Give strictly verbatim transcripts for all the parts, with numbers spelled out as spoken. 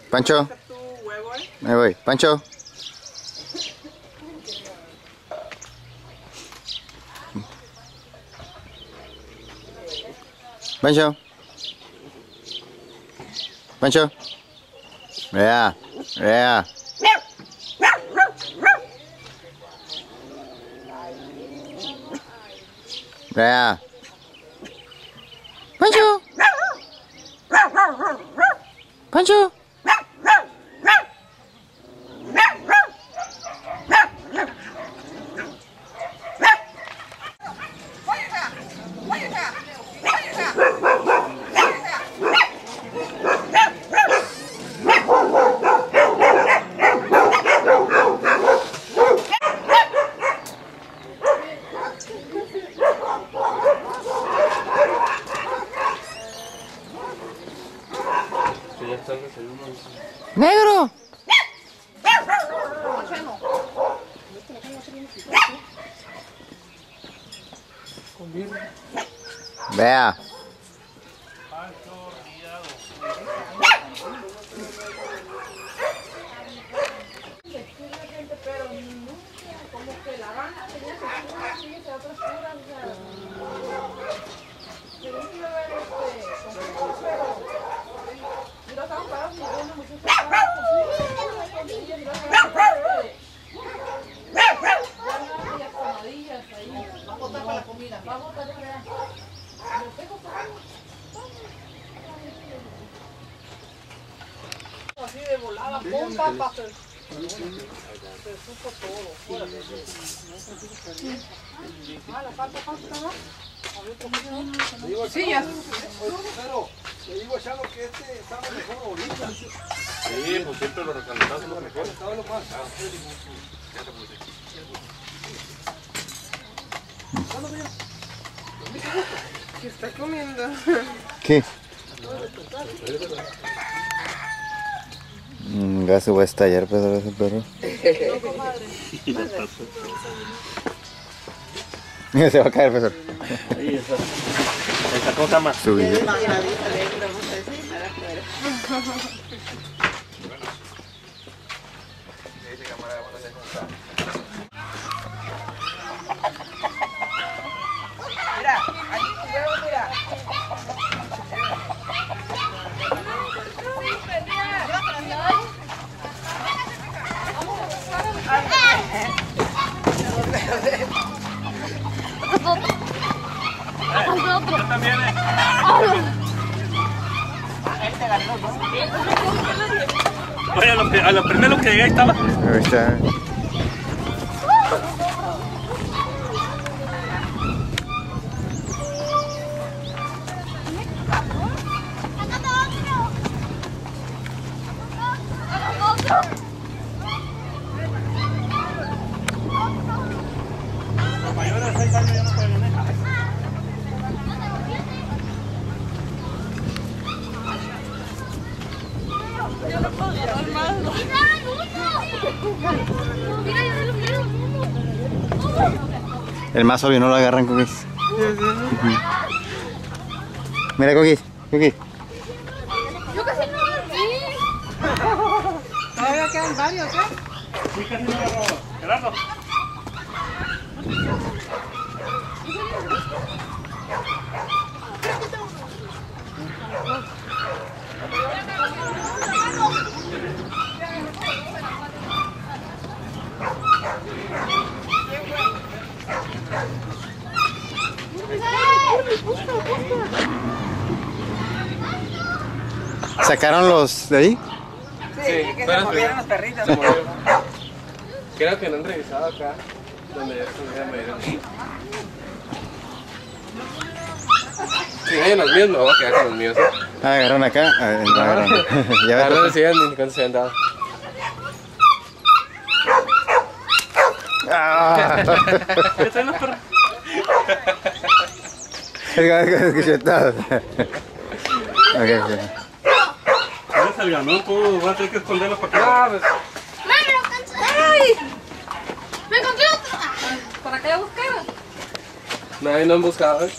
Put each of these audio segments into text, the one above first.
Pancho. Ahí voy. Pancho. Pancho. Pancho. Vea. Vea. Vea. Pancho. Pancho. ¡Negro! Vea. Así de volada, pum, papá, se, se supo todo. Ah, la falta, falta, ¿no? Sí, ya. Pero le digo a Chalo que este estaba mejor ahorita. Sí, pues siempre lo recalentamos lo mejor. Estaba lo más. ¿Qué está comiendo? ¿Qué? Mm, ya se va a estallar, pues, ese perro. No, comadre. Se va a caer, profesor. Ahí está. Esa cosa más. Su video. Mira, ahí tu huevo, mira. Yo también, eh. Oye, a lo, que- a lo primero que llegué ahí estaba. Ahí está. Los mayores de seis años ya no pueden manejar. El más obvio no lo agarran, Cookies. Mira, Cookies. Cookies. Yo casi no dormí. Todavía quedan varios, ¿eh? Sí, casi no agarró. Gerardo. ¿Sacaron los de ahí? Sí, que se movieron los perritos. Creo que no han revisado acá donde ya estuvieron medio. Si no hay los míos, me voy a quedar con los míos. ¿eh? Ah, agarraron acá. A ver, no agarraron. Ya Ah, no ves. decían ni cuánto se han dado. Ah. ¿Qué traen los perros? El gato que escuché todo. Ok, ok. Eres el ganón, tú vas a tener que esconderlos para que... Ah, pues. ¡Mami, lo cansé! ¡Ay! ¡Me encontré otro! ¿Para qué buscar? Nadie no han buscado, ¿eh?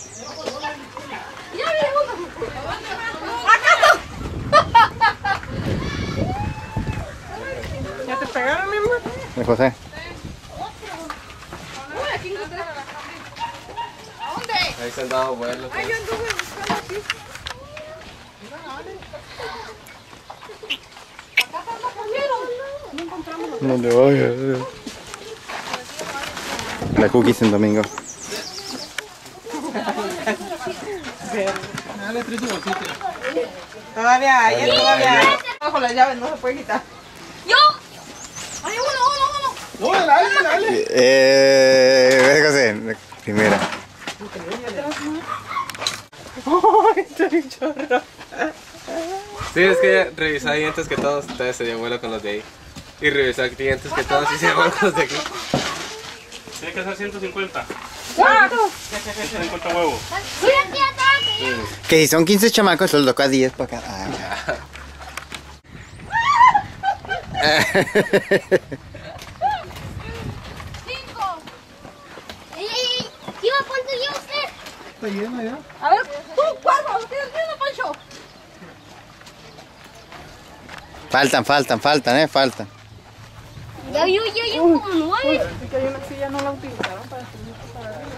¡Ya vi uno! ¡Acá está! de José. Uy, aquí encontré. ¿A dónde? Ahí se han dado vuelos. Ay, yo anduve buscando aquí. Acá está la no encontramos. No le voy a... La cookies en domingo. Todavía, ayer todavía. Bajo las llaves no se puede quitar. ¡Yo! ¡Ay, uno, uno, uno! No, dale, dale. Eh, ve, José, la primera. Sí, es que revisaba dientes que todos, entonces se dio vuelo con los de ahí. Y revisaba dientes que todos y se dio vuelo con los de aquí. Tiene que ser ciento cincuenta. ¡Cuatro! ciento cincuenta huevos. Que si son quince chamacos, los toca diez para acá. Ah. ¡Cinco! ¡Ey, ey, ey! ¿Qué cuánto lleva usted? Está lleno ya. A ver, tú, cuatro, ¿tienes uno, Pancho? Faltan, faltan, faltan, eh, faltan. Ya yo, ya yo como nueve. Es que hay una silla no la utilizaron para subir para arriba.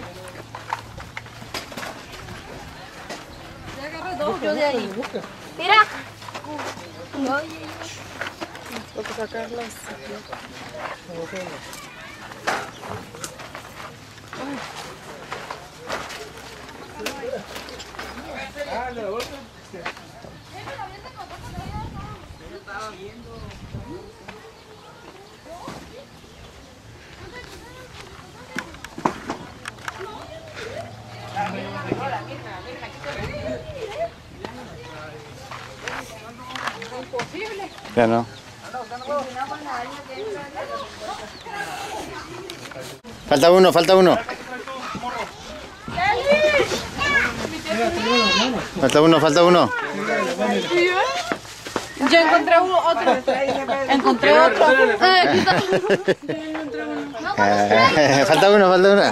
Ya agarré dos yo de ahí. Mira. Ay, ay, Tengo que sacarlas. Ya no. Falta uno, falta uno. Falta uno, falta uno. Yo encontré uno, otro. Encontré otro. Eh, falta uno, falta uno.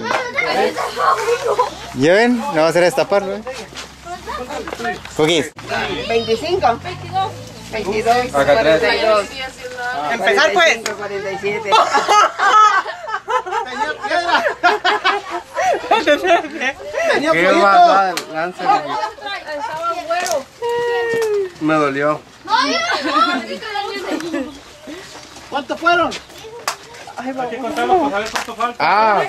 ¿Ya ven? No va a hacer destaparlo, eh. Cookies. veinticinco. veintidós. veintidós. Acá atrás. cuarenta y dos. Empezar pues. cuarenta y siete. Tenía piedra. Tenía ¿Qué fueguito. va? Lánzale. Estaba güero. Me dolió. No, yo no. ¿Cuántos fueron? Hay que contarlo para saber cuánto falta. Ah.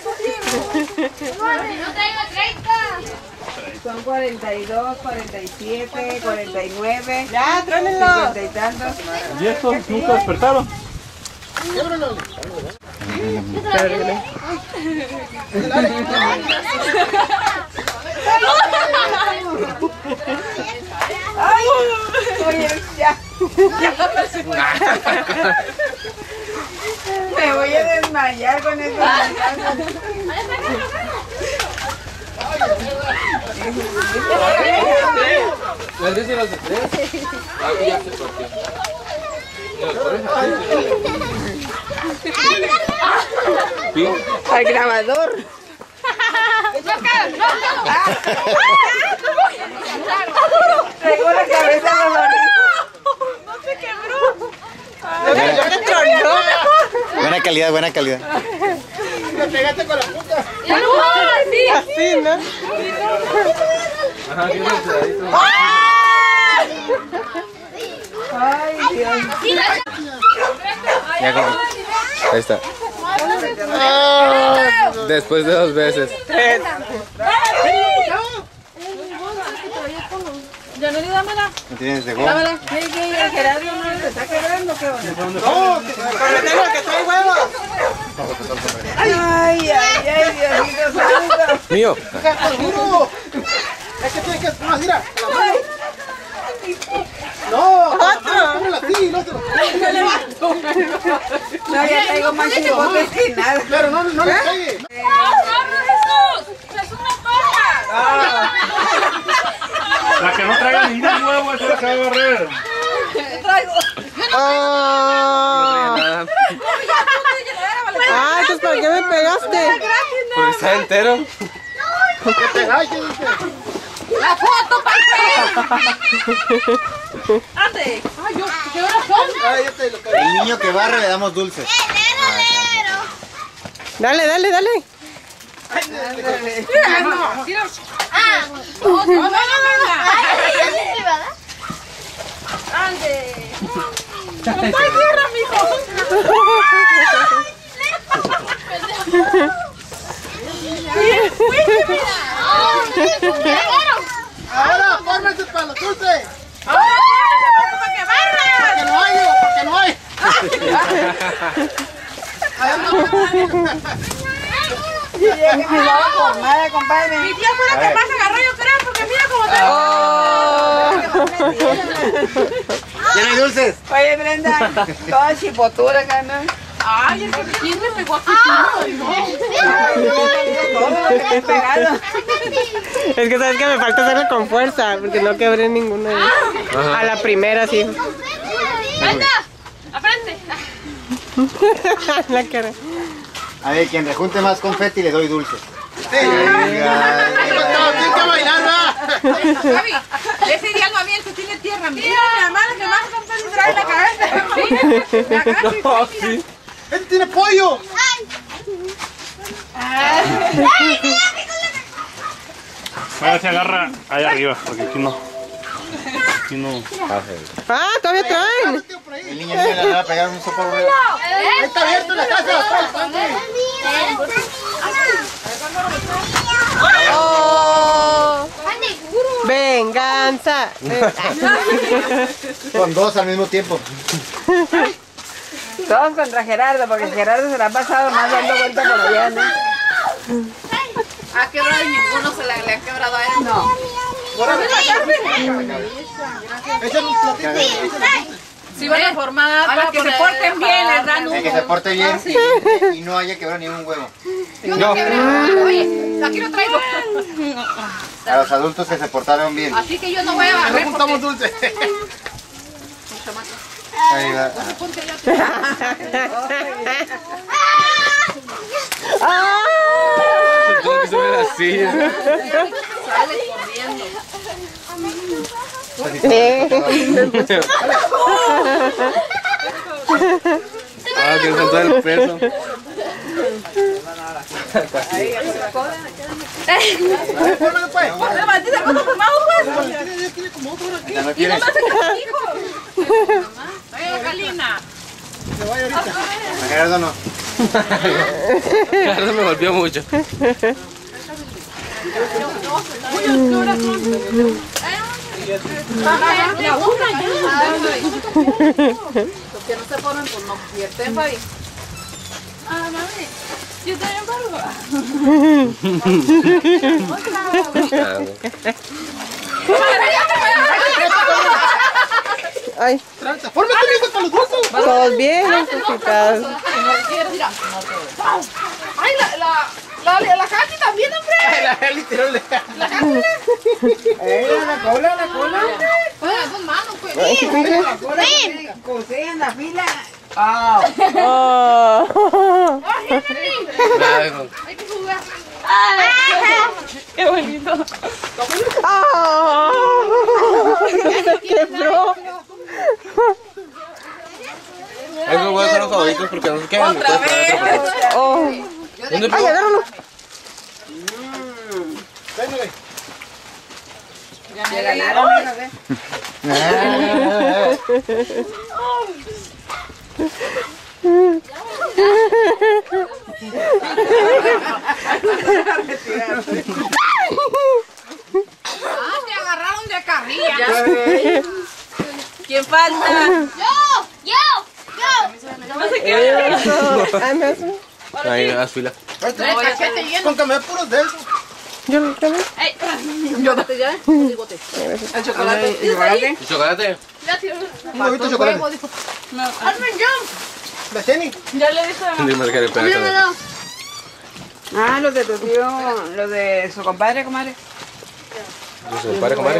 No traigo treinta. Son cuarenta y dos, cuarenta y siete, cuarenta y nueve. Ya, tráenlo. cincuenta y tantos. ¿Y estos nunca despertaron? Ay, oye, ya. Me voy a desmayar con eso. ¿Las dice las de tres? Aquí ya se partió. Al grabador. Traigo la cabeza dolorida. No se quebró. Buena calidad, buena calidad. Le pegaste con la puta. Ya no va a decir. Así, ¿no? Ajá, tiene un pedacito. Ay, Dios. Ya como- Ahí está. Después de dos veces. Ya no le dámela. ¿No tienes de goma? Dámela. ¿Qué, qué, el Gerardo no se está quebrando? ¿Qué onda? No, que Tengo que trae huevos. Ay, ay, ay, Diosito santo. Mío. duro. Es que tienes que. No, mira. La mano. No, otro. Cúbrela así, el otro. No, ya traigo más chipotes que nada. Claro, no, no le pegue. ¡Agarra, Jesús! ¡Es una paja! La que no traiga ningún huevo, esa se va a barrer. Ah, ah, entonces ¿para qué me pegaste? Porque está entero. Que pegáis, que dice. ¡La foto, Pepe! ¡Ande! ¡Ay, yo! ¡Qué horas son! Ah, yo te lo cargo. El niño que barre le damos dulces. Dale, dale, dale. Ahora, fórmense para los dulces. ¡Para que barra! Para que no haya, para que no haya. Mi tía fue la que más agarró, yo creo, porque mira cómo te... ¿Ya no hay dulces? Oye, Brenda, toda chipotura acá, ¿no? Ay, es que ¿quién me pegó aquí? Todo lo que te he pegado. Es que sabes que me falta hacerlo con fuerza, porque no quebré ninguna. de- A la primera, sí. ¡Anda! ¡Aprende! La cara. A ver, quien rejunte más confeti le doy dulces. Tienes que bailar, ¿verdad? Gaby, ese día no había, tú tienes tierra. Mira, mi hermana que más con pedo trae en la cabeza. La cabeza. No, sí. ¡Este tiene pollo! Ahora se agarra allá arriba, porque aquí no. Aquí no. Ah, todavía traen. El niño niño le va a pegar un soporro. Ahí está abierto la casa. Oh, venganza. Con dos al mismo tiempo. Todos contra Gerardo, porque Gerardo se la ha pasado más dando vuelta por allá, ¿no? Ha quebrado y ninguno se la, le ha quebrado a él. No. Ese es un platito. Si van a formar, para que se porten bien, les dan El que uno. se porte bien y no haya quebrado ni un huevo. Yo no quebré. Oye, aquí lo traigo. A los adultos que se portaron bien. Así que yo no voy a No barrer juntamos porque... dulces. Ahí va. Tengo que subir la silla. Sale corriendo. Ah, que con todo el peso. Fórmalo, pues. ¡La maldita cosa formado, pues! Tiene como otro aquí. ¿Ya no quieres? ¡Oye, Galina! Se vaya ahorita. A Gerardo no. Claro, me golpeó mucho. La una ya. Los que no se ponen, pues no pierden, Fabi. Ah, mami. Yo también valgo. Ay, Fórmate bien para los dulces. todos bien necesitados. ¡Ay, la, la, la, la Katy también, hombre! La Eli tiró la. Eh, la cola, la cola. Oye, las dos manos, pues. Cosé en la fila. Oh. Hay que jugar. ¡Qué bonito! Oh. Se quebró. Esos huevos son los favoritos porque no se quedan. Otra vez. Oh. ¿Dónde Ay, agárralo. Véngale. Me ganaron una vez. Ah, te agarraron de carrilla. ¿Quién falta? ¡Yo! ¡Yo! ¡Yo! Eso. Ay, me hace- Ahí, haz fila. El cachete lleno. Con que me puros de eso. Yo lo creo. Yo te ya, digote. El chocolate. ¿El chocolate? ¿Y chocolate? Ya tiró. Un huevito de chocolate. Hazme jump. La Jenny. Ya le dije a Dime que le pega. Míramelo. Ah, los de tu tío, los de su compadre, comadre. ¿Su padre, comadre?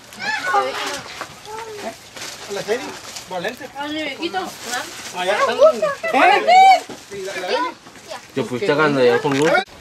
La Jenny. Valente. Ay, viejito. Allá están. ¿Eh? Sí, la Jenny. Yo fuiste ganando ya con luz.